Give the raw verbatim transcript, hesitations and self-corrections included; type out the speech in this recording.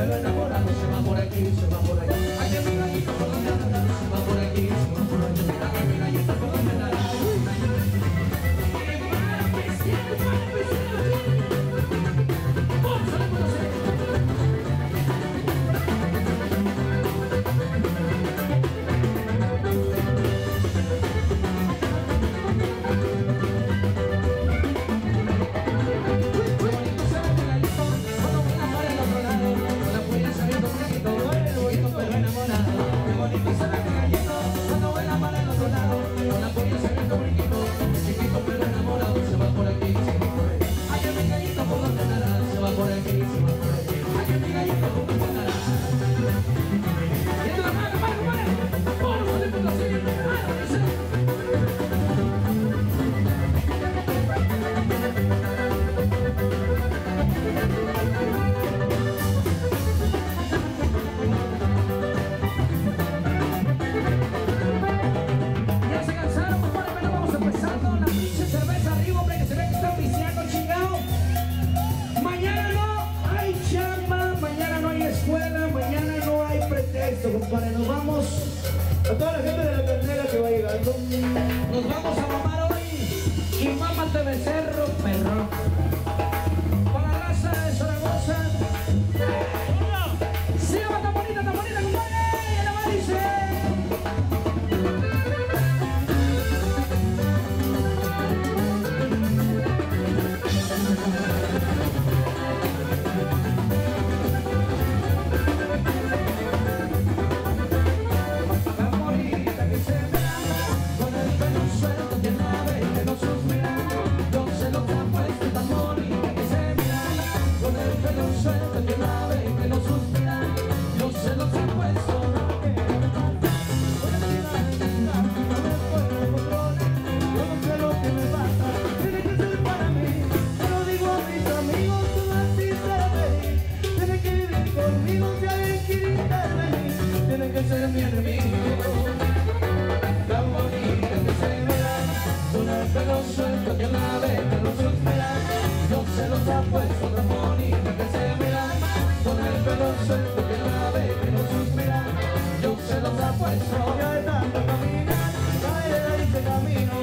pelo enamorado se va por aquí, se va por allá. Ay, que mi gallito por donde andará, se va por aquí, se va por allá. Ay, que mi gallito por donde andará. Compadre, nos vamos a toda la gente de la cartera que va llegando. Nos vamos a mamar hoy y mámate becerro, perro. Para la raza de Zaragoza. Sí, va tan bonita, tan bonita, compadre. Y la va dice. Ser mi enemigo, tan bonita que se verá, con el pelo suelto que la ve, que no suspira, no se los ha puesto, tan bonita que se verá, con el pelo suelto que la ve, que no suspira, yo se los ha puesto. Ya de tanto caminar, cae de este camino.